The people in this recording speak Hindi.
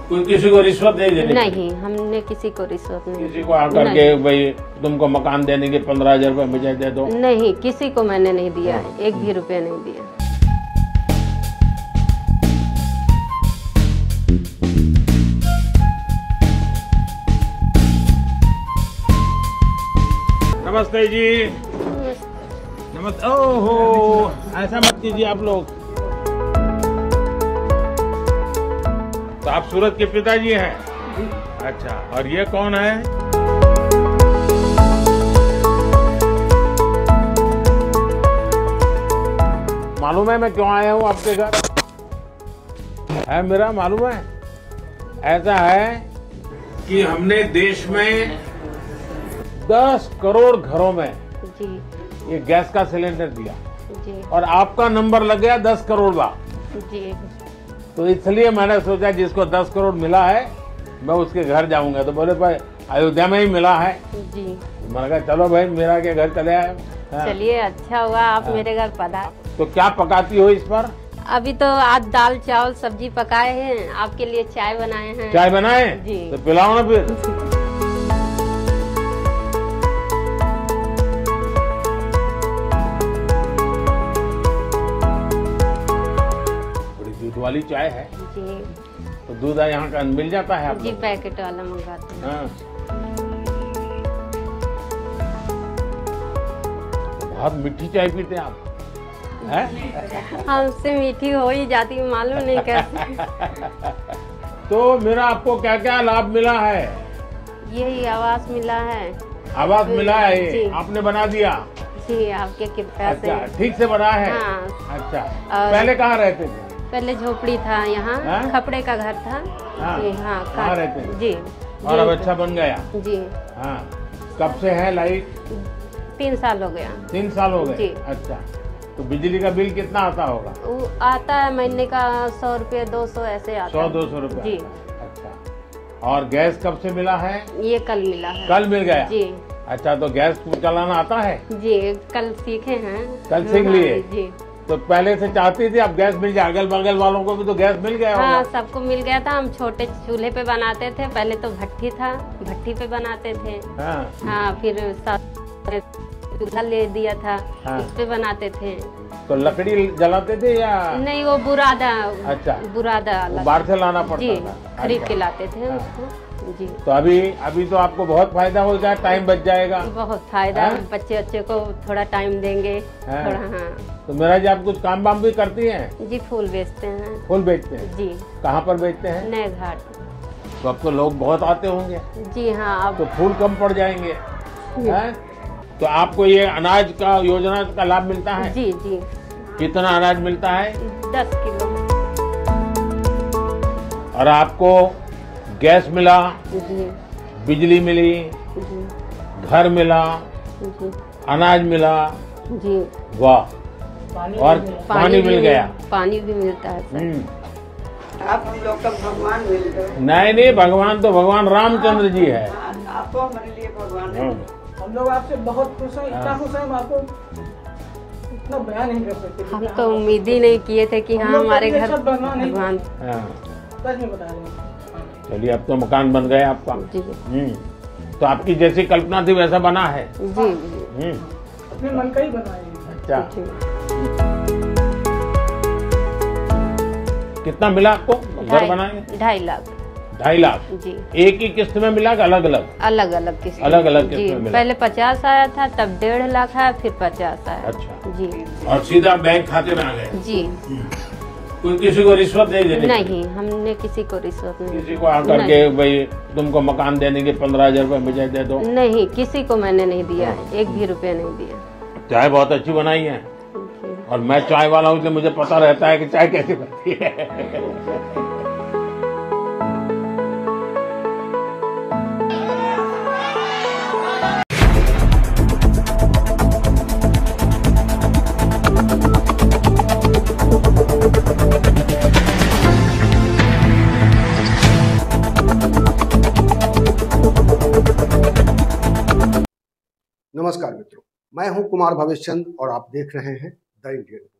कोई किसी को रिश्वत नहीं देनी? नहीं, हमने किसी को रिश्वत नहीं। किसी को आकर के भाई तुमको मकान देने के 15,000 रुपए मुझे दे दो? नहीं, किसी को मैंने नहीं दिया, एक भी रुपया नहीं दिया। नमस्ते जी। नमस्ते। ओहो, ऐसा मत कीजिए आप लोग। तो आप सूरज के पिताजी हैं? अच्छा, और ये कौन है? मालूम है मैं क्यों आया हूँ आपके घर? है मेरा मालूम है? ऐसा है कि हमने देश में 10 करोड़ घरों में जी ये गैस का सिलेंडर दिया जी और आपका नंबर लग गया 10 करोड़ का। जी। तो इसलिए मैंने सोचा जिसको 10 करोड़ मिला है मैं उसके घर जाऊंगा। तो बोले भाई अयोध्या में ही मिला है जी। मैंने कहा चलो भाई मेरा के घर चले आए। चलिए, अच्छा हुआ आप मेरे घर पधारे। तो क्या पकाती हो इस पर? अभी तो आज दाल चावल सब्जी पकाए हैं, आपके लिए चाय बनाए हैं। चाय बनाए? जी। तो पिलाओ ना फिर। बड़ी दूध वाली चाय है जी। तो दूध यहाँ का मिल जाता है जी, पैकेट वाला मंगाते हैं। हाँ। बहुत मीठी चाय पीते हैं आप हैं? हमसे मीठी हो ही जाती, मालूम नहीं कैसे। तो मेरा आपको क्या क्या लाभ मिला है? यही आवास मिला है। आवास मिला है जी। आपने बना दिया? जी, आपके कृपया से। अच्छा, ठीक से बना है? हाँ। अच्छा, पहले कहाँ रहते थे? पहले झोपड़ी था यहाँ, खपड़े का घर था। हाँ। जी हाँ, कहाँ रहते थे? जी। और अब अच्छा बन गया? जी हाँ। कब से है लाइट? 3 साल हो गया। 3 साल हो गए? जी। अच्छा, तो बिजली का बिल कितना आता होगा? वो आता है महीने का 100 रुपये 200 ऐसे आता है। 100-200 रुपए? जी। अच्छा, और गैस कब से मिला है? ये कल मिला है। कल मिल गया? जी अच्छा, तो गैस चलाना आता है? जी, कल सीखे हैं। कल सीख लिए? जी। तो पहले से चाहती थी अब गैस मिल जाए? अगल बगल वालों को भी तो गैस मिल गया हाँ, होगा? सबको मिल गया था। हम छोटे चूल्हे पे बनाते थे, पहले तो भट्टी था, भट्टी पे बनाते थे। हाँ। हाँ, फिर चूल्हा ले दिया था। हाँ। उस पे बनाते थे। तो लकड़ी जलाते थे या? नहीं, वो बुरादा। अच्छा, बुरादा अलग। बाहर से लाना पड़ता जी, था? खरीद अच्छा। के लाते थे हाँ। उसको। जी। तो अभी तो आपको बहुत फायदा हो जाए, टाइम बच जाएगा। बहुत फायदा। हाँ? बच्चे को थोड़ा टाइम देंगे। हाँ। थोड़ा। हाँ तो मेरा जी आप कुछ काम वाम भी करती हैं? जी, फूल बेचते हैं। फूल बेचते हैं? जी। कहाँ पर बेचते हैं? नए घाट। तो अब तो लोग बहुत आते होंगे जी हाँ। अब तो फूल कम पड़ जाएंगे हैं? तो आपको ये अनाज का योजना का लाभ मिलता है? जी जी। कितना अनाज मिलता है? 10 किलो। और आपको गैस मिला, जी बिजली मिली, जी घर मिला, जी अनाज मिला, जी। वाह। और पानी मिल गया? पानी भी मिलता है सर। आप हम लोग का भगवान मिल गए। नहीं, भगवान तो भगवान रामचंद्र जी है। आपको हमारे लिए भगवान है। हम लोग आपसे बहुत खुश हैं, इतना खुश हैं हम आपको इतना बयान नहीं कर सकते। हम तो उम्मीद ही नहीं किए थे कि हाँ हमारे घर भगवान हाँ। सच में बता रहे हैं। चलिए, अब तो मकान बन गया आपका। जी तो आपकी जैसी कल्पना थी वैसा बना है? जी जी। अपने मन का ही बनाए हैं। अच्छा, जी। कितना मिला आपको घर बनाए? 2.5 लाख। 2.5 लाख? जी। एक ही किस्त में मिला कि अलग अलग? अलग अलग किस्त। अलग अलग किस्त जी, में मिला? पहले 50 आया था, तब 1.5 लाख आया, फिर 50 आया। अच्छा। जी और सीधा बैंक खाते में आ गए? जी। कोई किसी को रिश्वत नहीं देनी? नहीं, हमने किसी को रिश्वत नहीं। किसी को आकर के भाई तुमको मकान देने के 15,000 रुपए मुझे दे दो? नहीं, किसी को मैंने नहीं दिया, एक भी रुपया नहीं दिया। चाय बहुत अच्छी बनाई है जी। और मैं चाय वाला हूँ इसलिए मुझे पता रहता है कि चाय कैसी बनती है। नमस्कार मित्रों, मैं हूं कुमार भवेश चंद और आप देख रहे हैं द इंडियन।